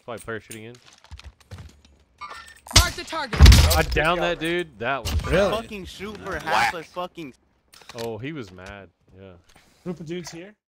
probably parachuting in. Mark the target. I downed that dude. That was Really? Fucking shoot for half a fucking. Oh, he was mad. Yeah. Group of dudes here.